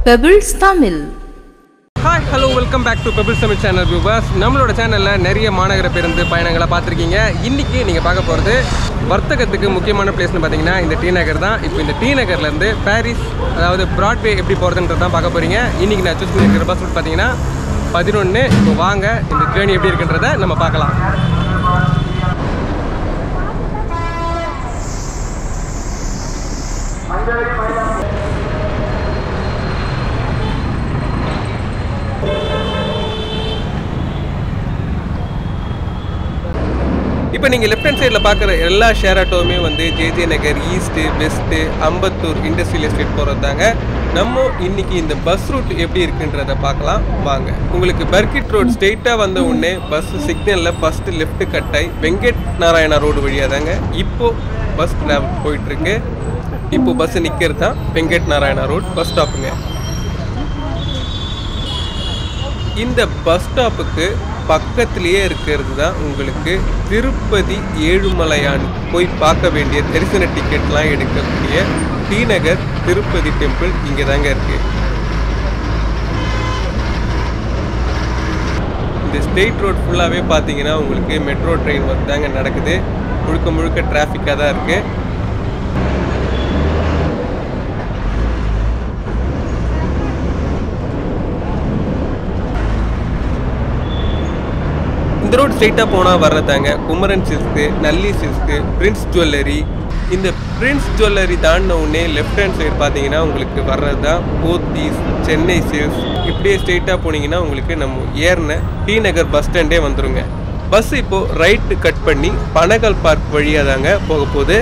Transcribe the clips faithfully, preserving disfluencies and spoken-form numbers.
Pebbles Tamil. Hi, hello, welcome back to Pebbles Tamil channel viewers. நம்மளோட சேனல்ல நிறைய மாநகர பேருந்து பயணங்களை பார்த்திருக்கீங்க. இன்னைக்கு நீங்க பார்க்க போறது வர்த்தகத்துக்கு முக்கியமான பிளேஸ்னு பாத்தீங்கன்னா இந்த டி நகர் தான். இப்போ இந்த டி நகர்ல இருந்து பாரிஸ் அதாவது Broadway எப்படி போறதுன்றது தான் பார்க்க போறீங்க. இன்னைக்கு நான் சூஸ் பண்ணியிருக்கிற பஸ் ரூட் பாத்தீங்கன்னா பதினொன்று. இப்போ வாங்க இந்த ஜேர்னி எப்படி இருக்குன்றதை நம்ம பார்க்கலாம். இப்போ நீங்கள் லெஃப்ட் ஹேண்ட் சைடில் பார்க்குற எல்லா ஷேர் ஆட்டோவுமே வந்து J J Nagar, east, west, Ambattur industrial estate போகிறது தாங்க. நம்ம இன்னைக்கு இந்த பஸ் ரூட் எப்படி இருக்குன்றதை பார்க்கலாம் வாங்க. உங்களுக்கு பர்கிட் ரோடு ஸ்ட்ரெயிட்டாக வந்த உடனே பஸ் சிக்னலில் ஃபஸ்ட்டு லெஃப்ட்டு கட்டாய் வெங்கட் நாராயணா ரோடு வழியாக தாங்க இப்போது பஸ் ட்ராவல் போயிட்டுருக்கு. இப்போது பஸ்ஸு நிற்கிறது தான் வெங்கட் நாராயணா ரோட் பஸ் ஸ்டாப்புங்க. இந்த பஸ் ஸ்டாப்புக்கு பக்கத்திலேயே இருக்கிறது தான் உங்களுக்கு திருப்பதி ஏழுமலையான் போய் பார்க்க வேண்டிய தரிசன டிக்கெட்லாம் எடுக்கக்கூடிய டி நகர் திருப்பதி டெம்பிள் இங்கே தாங்க இருக்கு. இந்த ஸ்ட்ரெயிட் ரோட் ஃபுல்லாகவே பார்த்தீங்கன்னா உங்களுக்கு மெட்ரோ ட்ரெயின் ஒர்க் தாங்க நடக்குது. முழுக்க முழுக்க டிராஃபிக்காக தான் இருக்குது. இந்த ரோட் ஸ்ட்ரெயிட்டாக போனால் வர்றதாங்க Kumaran silk, Nalli silk, Prince jewellery. இந்த பிரின்ஸ் ஜுவல்லரி தாண்டின உடனே லெஃப்ட் ஹேண்ட் சைடு பார்த்தீங்கன்னா உங்களுக்கு வர்றது தான் போத்தீஸ், சென்னை சில்க்ஸ். இப்படியே ஸ்ட்ரெயிட்டாக போனீங்கன்னா உங்களுக்கு நம்ம ஏறின டி நகர் பஸ் ஸ்டாண்டே வந்துடுங்க. பஸ் இப்போது ரைட்டு கட் பண்ணி பனகல் பார்க் வழியாக தாங்க போக போகுது.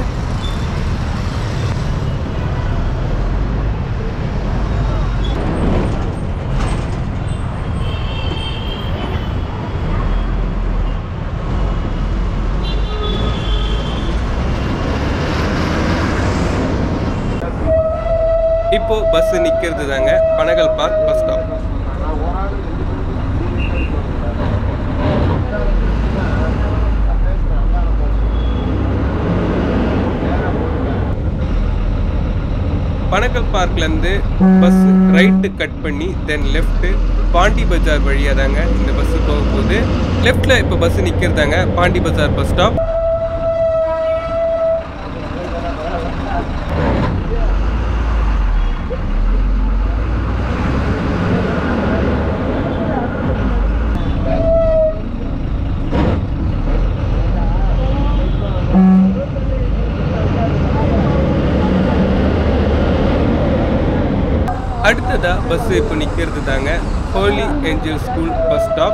இப்போ பஸ் நிற்கிறது தாங்க Panagal park bus stop. Panagal பார்க்லேருந்து பஸ் ரைட்டு கட் பண்ணி தென் லெஃப்ட்டு பாண்டி பஜார் வழியாக தாங்க இந்த பஸ்ஸு போக போகுது. லெஃப்டில் இப்போ பஸ் நிற்கிறதாங்க பாண்டி பஜார் பஸ் ஸ்டாப். அடுத்ததா பஸ் இப்போ நிற்கிறது தாங்க Holy Angel school bus stop.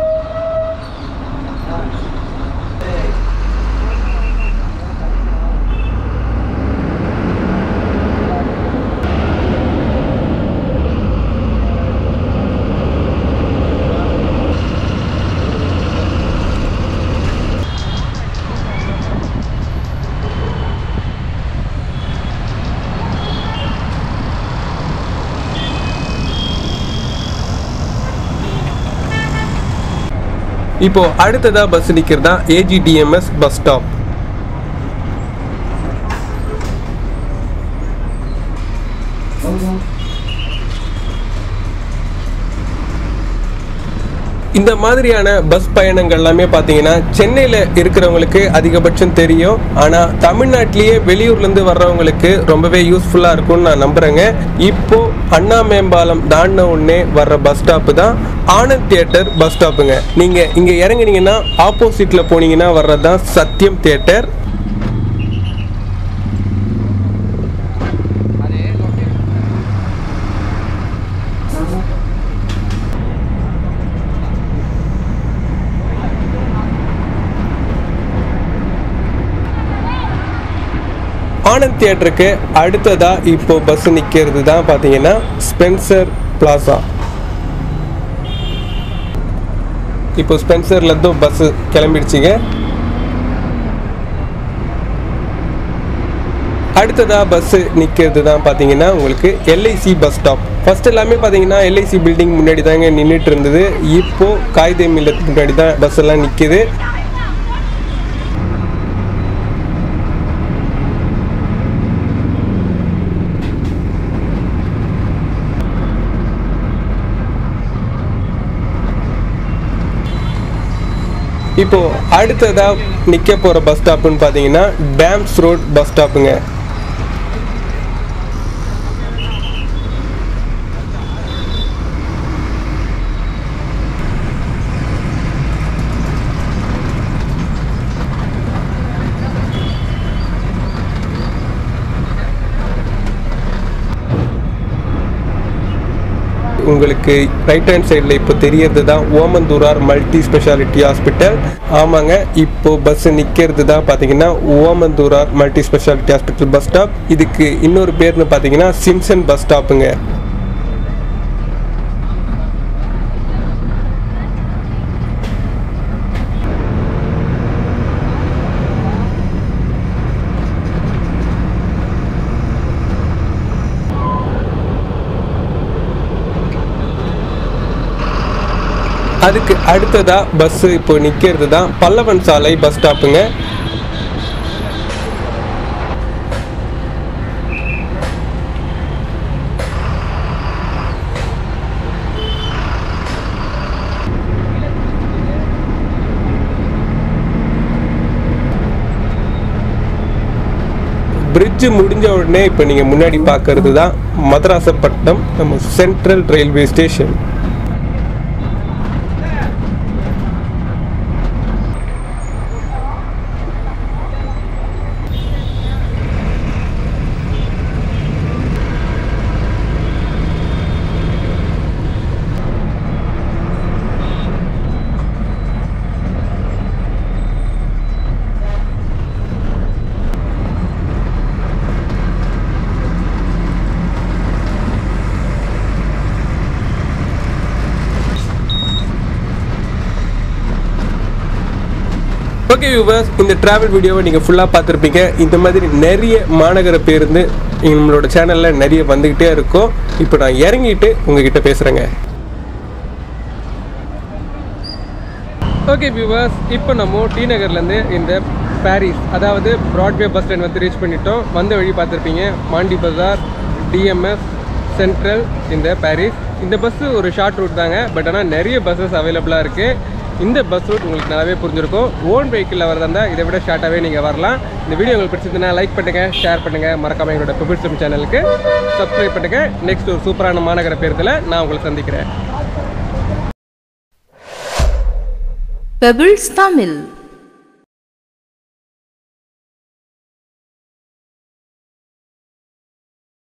இப்போ அடுத்ததா பஸ் நிற்கிறதா ஏஜிடிஎம்எஸ் பஸ் ஸ்டாப். இந்த மாதிரியான பஸ் பயணங்கள் எல்லாமே பார்த்தீங்கன்னா சென்னையில் இருக்கிறவங்களுக்கு அதிகபட்சம் தெரியும். ஆனால் தமிழ்நாட்டிலேயே வெளியூர்லேருந்து வர்றவங்களுக்கு ரொம்பவே யூஸ்ஃபுல்லாக இருக்கும்னு நான் நம்புகிறேங்க. இப்போ அண்ணா மேம்பாலம் தாண்டின உடனே வர்ற பஸ் ஸ்டாப்பு தான் ஆனந்த் தியேட்டர் பஸ் ஸ்டாப்புங்க. நீங்கள் இங்கே இறங்குனீங்கன்னா ஆப்போசிட்டில் போனீங்கன்னா வர்றது தான் சத்யம் தியேட்டர். ஆனந்த் தியேட்டருக்கு அடுத்ததா இப்போ பஸ் நிற்கிறது தான் பார்த்தீங்கன்னா ஸ்பென்சர் பிளாசா. இப்போ ஸ்பென்சர்லேருந்தும் பஸ்ஸு கிளம்பிடுச்சிங்க. அடுத்ததா பஸ்ஸு நிற்கிறது தான் பார்த்தீங்கன்னா உங்களுக்கு எல்ஐசி பஸ் ஸ்டாப். ஃபர்ஸ்ட் எல்லாமே பார்த்தீங்கன்னா எல்ஐசி பில்டிங் முன்னாடி தாங்க நின்றுட்டு இருந்தது. இப்போது காகித மில்லத்துக்கு முன்னாடி தான் பஸ் எல்லாம் நிற்கிது. இப்போ அடுத்ததா நிக்க போற பஸ் ஸ்டாப்னு பாத்தீங்கன்னா டேம்ஸ் ரோட் பஸ் ஸ்டாப்புங்க. உங்களுக்கு ரைட் ஹேண்ட் சைடில் இப்போ தெரியறது தான் ஓமந்தூரார் மல்டி ஸ்பெஷாலிட்டி ஹாஸ்பிட்டல். ஆமாங்க, இப்போ பஸ் நிற்கிறது தான் பார்த்தீங்கன்னா Omandurar multi speciality hospital bus stop. இதுக்கு இன்னொரு பேர்னு பார்த்தீங்கன்னா சிம்சன் பஸ் ஸ்டாப்புங்க. அதுக்கு அடுத்ததா பஸ் இப்போ நிற்கிறது தான் பல்லவன் சாலை பஸ் ஸ்டாப்புங்க. பிரிட்ஜ் முடிஞ்ச உடனே இப்போ நீங்கள் முன்னாடி பார்க்கறது தான் மதராசப்பட்டினம் நம்ம central railway station. Okay viewers, இந்த ட்ராவல் வீடியோவை நீங்கள் ஃபுல்லாக பார்த்துருப்பீங்க. இந்த மாதிரி நிறைய மாநகர பேருந்து நம்மளோட சேனலில் நிறைய வந்துக்கிட்டே இருக்கும். இப்போ நான் இறங்கிட்டு உங்ககிட்ட பேசுகிறேங்க. ஓகே வியூவர்ஸ், இப்போ நம்ம டி நகர்லேருந்து இந்த பாரிஸ் அதாவது ப்ராட்வே பஸ் ஸ்டாண்ட் வந்து ரீச் பண்ணிட்டோம். வந்த வழி பார்த்துருப்பீங்க, மாண்டி பஜார், டிஎம்எஸ், சென்ட்ரல், இந்த பாரிஸ். இந்த பஸ்ஸு ஒரு ஷார்ட் ரூட் தாங்க, பட் ஆனால் நிறைய பஸ்ஸஸ் அவைலபிளாக இருக்குது. இந்த பஸ் ரூட் உங்களுக்கு நல்லாவே புரிஞ்சிருக்கும். ஓன் வெஹிக்கிளில் வரதா இருந்தால் இதை விட ஷார்ட்டாகவே நீங்கள் வரலாம். இந்த வீடியோ உங்களுக்கு பிடிச்சிருந்தா லைக் பண்ணுங்கள், ஷேர் பண்ணுங்கள், மறக்காமல் எங்களோட பெபிள்ஸ் சேனலுக்கு சப்ஸ்கிரைப் பண்ணுங்கள். நெக்ஸ்ட் ஒரு சூப்பரான மாநகர பேருந்தில் நான் உங்களை சந்திக்கிறேன். பெபிள்ஸ் தமிழ்.